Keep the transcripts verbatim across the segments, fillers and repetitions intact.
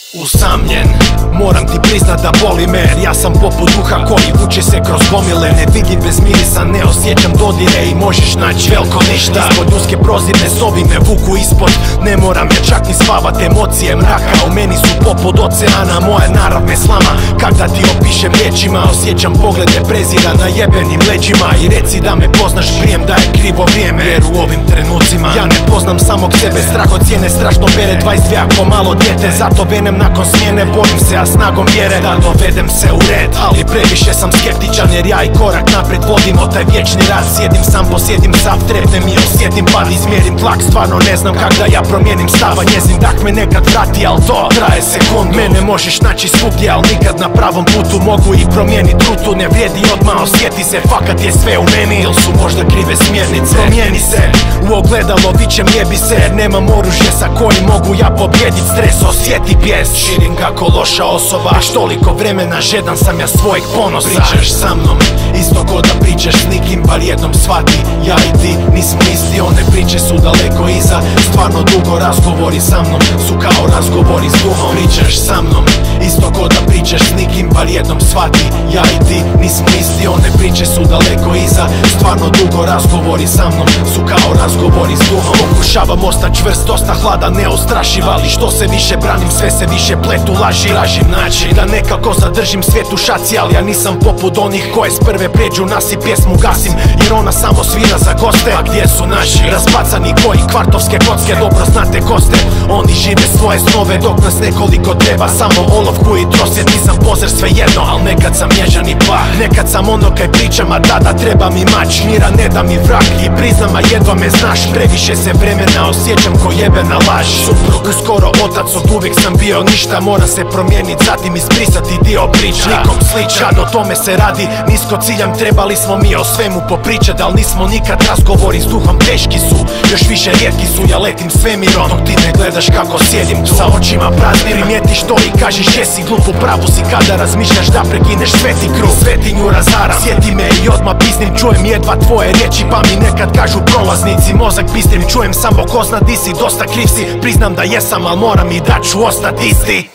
Usamljen, moram ti priznat da boli me, jer ja sam poput duha koji vuče se kroz gomile. Ne vidim bez mirisa, ne osjećam dodire i možeš naći veliko ništa. Ispod ljudske prozirne zovi me vuku ispod, ne moram ja čak ni spavat, emocije mraka u meni su poput oceana, moja narav me slama. Kak da ti opišem riječima, osjećam poglede prezira na jebenim leđima. I reci da me poznaš prijem da je krivo vrijeme, jer u ovim trenucima ja ne poznam samog sebe. Strah od cijene strašno bere, dvadeset dvije ako malo djete, zato venem nakon smjene, borim se a snagom vjere da dovedem se u red. Ali previše sam skeptičan, jer ja i korak naprijed vodim od taj vječni rad. Sjedim sam, posjedim sav, trepnem i osjetim pad, izmjerim tlak, stvarno ne znam kak da ja promijenim stava. Njezin dah me nekad vrati, al to traje sekundu. Mene možeš naći svugdje, al nikad na pravom putu. Mogu i promijenit rutu, ne vrijedi odmah, osjeti se, fakat je sve u meni. Ili su možda krive smjernice, promijeni se u ogledalo, vićem jebi se, jer nemam oružje sa kojim mogu ja pobjedit stres. Osjeti bijes, širim kako loša osoba, već toliko vremena žedan sam ja svojeg ponosa. Pričaš sa mnom, isto ko da pričaš s nikim, bar jednom shvati, ja i ti nismo isti, one priče su daleko iza. Stvarno dugo razgovori sa mnom su kao razgovori s duhom. Pričaš sa mnom, isto ko da pričaš s nikim, bar jednom shvati, ja i ti nismo isti, one priče su daleko iza. Stvarno dugo razgovori sa mnom su kao razgovori s duhom. Pokušavam ostat čvrst, dosta hladan, neustrašiv, ali što se više branim, sve se više pletu laži. Tražim način da nekako zadržim svijet u šaci, ali ja nisam poput onih koje s prve pređu nasi, pjesmu gasim, jer ona samo svira za goste. A gdje su naši razbacani koji kvartovske kocke, dobro znate ko ste. Oni žive svoje snove dok nas nekoliko treba, samo olovku i trosjet. Nisam pozer svejedno, al nekad sam nježan i plah, nekad sam ono kaj pričam, a tada treba mi mač. Mira ne da mi vrak i priznam, a jedva me znaš. Previše se vremena osjećam ko jebena laž. Suprug, skoro otac, od uvijek sam bio ništa, mora se promijenit, zatim izbrisati dio priča. Nikom sličan, o tome se radi, nisko ciljam, trebali smo mi o svemu popričat, al nismo nikad. Razgovori s duhom teški su, još više rijetki su, ja letim svemirom dok ti ne gledaš kako sjedim tu sa očima praznim. Primijetiš to i kažeš jesi glup, u pravu si kada razmišljaš da prekineš sveti krug. Svetinju razaram, sjeti me i odmah piznim, čujem jedva tvoje riječi pa mi nekad kažu prolaznici. Mozak bistrim, čujem samo ko zna di si, dosta kriv si, priznam da jesam, al moram i da ću ostat isti.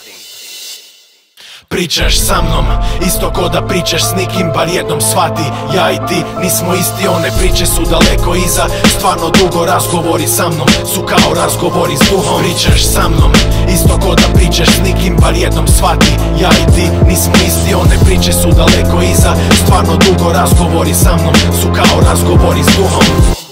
Pričaš sa mnom, isto ko da pričaš s nikim, bar jednom shvati, ja i ti nismo isti, one priče su daleko iza. Stvarno dugo razgovori sa mnom su kao razgovori s duhom. Pričaš sa mnom, isto ko da pričaš s nikim, bar jednom shvati, ja i ti nismo isti, one priče su daleko iza. Stvarno dugo razgovori sa mnom su kao razgovori s duhom.